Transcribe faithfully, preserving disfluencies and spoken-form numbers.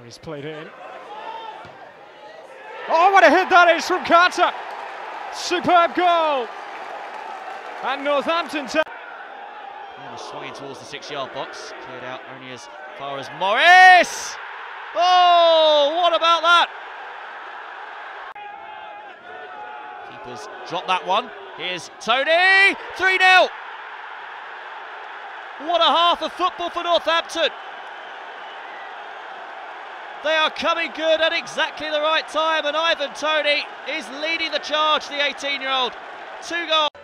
Now he's played it in. Oh, what a hit that is from Carter! Superb goal! And Northampton Town. Swinging towards the six-yard box, cleared out only as far as Morris. Oh, what about that? Keepers drop that one. Here's Tony, three nil. What a half of football for Northampton. They are coming good at exactly the right time, and Ivan Toney is leading the charge, the eighteen-year-old. Two goals.